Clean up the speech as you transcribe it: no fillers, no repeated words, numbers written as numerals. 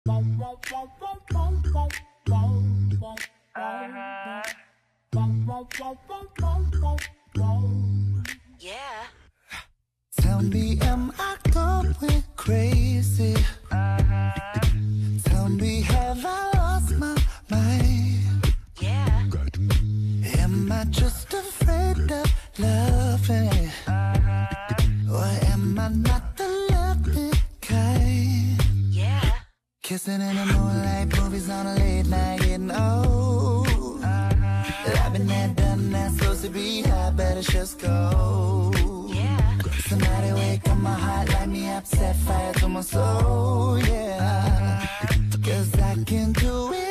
Yeah. Tell me, am I going crazy? Tell me, have I lost my mind? Yeah. Am I just afraid of loving? Or am I not the loving kind? Yeah. Kissing in the moonlight, movies on a late night, getting old. I've been there, done that, supposed to be high, better just go. Yeah. Somebody wake up my heart, light me up, set fire to my soul, yeah. 'Cause I can do it